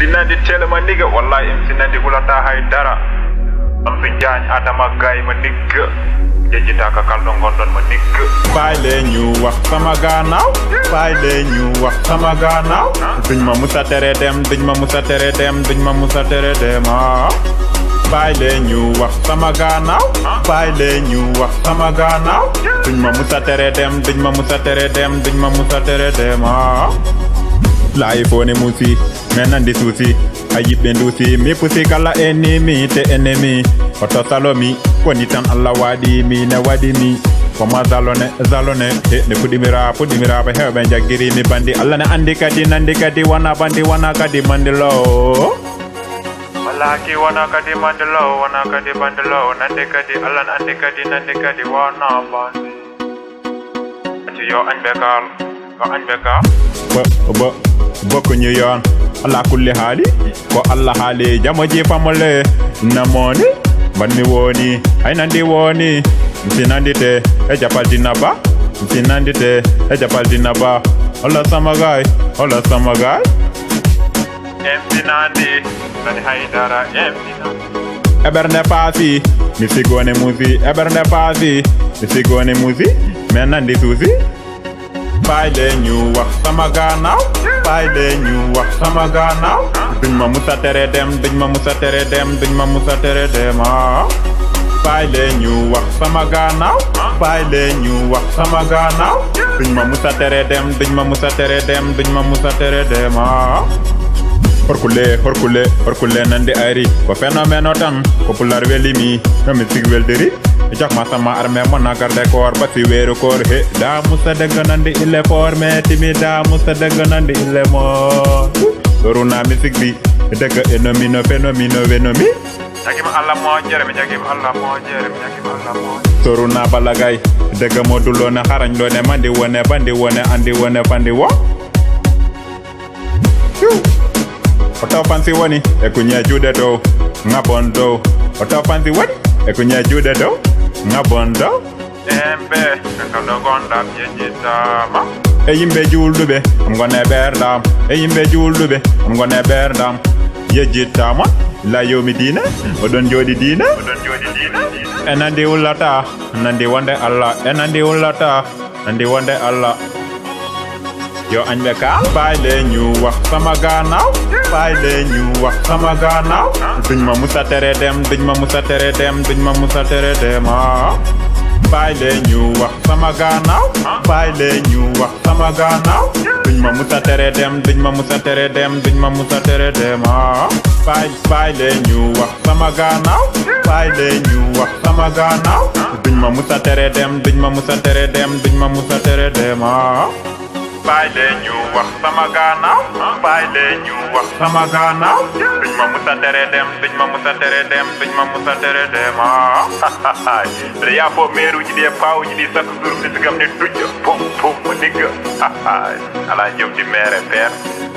Infinity tell my nigga, wallahi Infinity hulata haidara. Am fi jaañ Adama Gaye ma nigga. Jeji taka kaldo ngondon ma nigga. Bàyyi leen ñu wax sama gannaaw. Bàyyi leen ñu wax sama gannaaw. Duñ ma musa tere dem, duñ ma musa tere dem, duñ ma musa tere dem. Bàyyi leen ñu wax sama gannaaw. Bàyyi leen ñu wax sama gannaaw. Duñ ma musa tere dem, duñ ma musa tere dem, duñ ma musa tere dem. Life one musi, menandi susi. Ayibe ndusi, mi pusi kala enemy te enemy. Oto salomi, koni tan Allah wadi mi ne wadi mi. Koma zalone, ne pudimira ba hebe jagiri mi bandi. Allah ne andi kadi wana bandi wana kadi mandilo. Malaki wana kadi mandilo, nandi kadi Allah andi kadi wana bandi. Ati yo anbekal. Bokku ñu yoon ala kulli haali ko Allah haali jamo ji famole namoni banmi woni ay nandi woni sinandite e japal dinaba Allah sama gaay Sinandi nani haidara eberne pasi mi sigone musi eberne pasi mi sigone musi men nandi susi Bàyyi leen ñu wax sama gannaaw. Bàyyi leen ñu wax sama gannaaw. Duñ ma musa tere dem, duñ ma musa tere dem, duñ ma musa tere dem. Bàyyi leen ñu wax sama gannaaw. Bàyyi leen ñu wax sama gannaaw. Duñ ma musa tere dem, duñ ma musa tere dem, duñ ma musa tere dem. Horkule nandi ayri ko fenomeno tan popular welimi no music welderi jak ma sama arme mona garde koor ba ci weeru koor he da musa degg nandi il est fort mais timi da musa degg nandi il est mort toruna music bi degg enomi no fenomeno venomi jagima Allah mo toruna balagay degg modulo na xarañ lo ne mandi wone bandi wone andi wone bandi wo Oto fancy wani, ekunye jude do, ngabondo. Oto fancy wani, ekunye jude do, ngabondo. Embe, kando gondam yejitama. Eyimbe juldube, I'm gonna bear down. Eyimbe juldube, I'm gonna bear down. Yejitama, la yomi dina, odon jodi dina. Enandi ulata, nandi wande Allah. Enandi ulata, nandi wande Allah. Yo anbeka bàyyi leen ñu wax sama gannaaw. Bàyyi leen ñu wax sama gannaaw. Duñ ma musa tere dem, duñ ma musa tere dem, duñ ma musa tere dem. Bàyyi leen ñu wax sama gannaaw. Bàyyi leen ñu wax sama gannaaw. Duñ ma musa tere dem, duñ ma musa tere dem, duñ ma musa tere dem. Bàyyi leen ñu wax sama gannaaw. Bàyyi leen ñu wax sama gannaaw. Duñ ma musa tere dem, duñ ma musa tere dem, duñ ma musa tere dem. Bàyyi leen ñu wax sama gannaaw. Bàyyi leen ñu wax sama gannaaw. Duñ ma musa tere dem, duñ ma musa tere dem, duñ ma musa tere dem. Ya fo meeru ji de paaw ji di chaque jour ni sigam ni tujj pom ma digg ala jëm ci mere père